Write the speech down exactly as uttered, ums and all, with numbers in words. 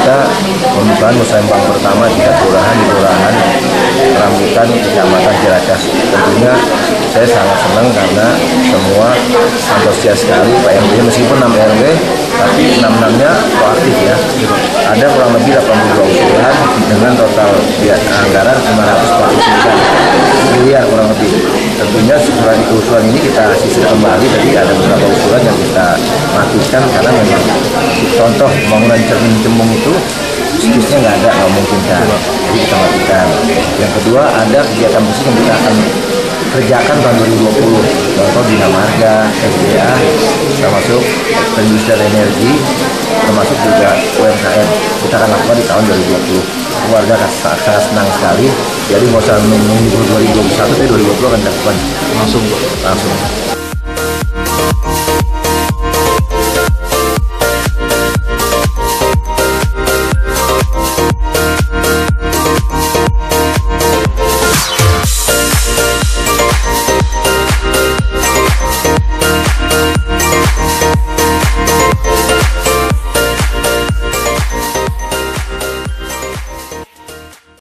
kita pembukaan musrembang pertama di kelurahan di kelurahan Rambutan, Kecamatan Ciracas. Tentunya saya sangat senang karena semua antusias sekali Pak R W, meskipun enam R W tapi enam-enamnya proaktif ya. Ada kurang lebih delapan puluh dua usulan dengan total biaya anggaran lima ratus empat puluh tiga miliar kurang lebih. Tentunya usulan usulan ini kita sisir kembali, jadi ada beberapa usulan yang kita matikan karena memang contoh pembangunan cermin cembung itu siklusnya nggak ada, nggak mungkin kan, jadi kita matikan. Yang kedua, ada kegiatan bersih yang kita akan kerjakan tahun dua ribu dua puluh, contoh Bina Marga, S D A, termasuk perindustrian energi, termasuk juga U M K M kita akan lakukan di tahun dua ribu dua puluh. Warga sangat, sangat senang sekali, jadi nggak usah menunggu dua ribu dua puluh satu, tapi dua ribu dua puluh akan dilakukan langsung langsung.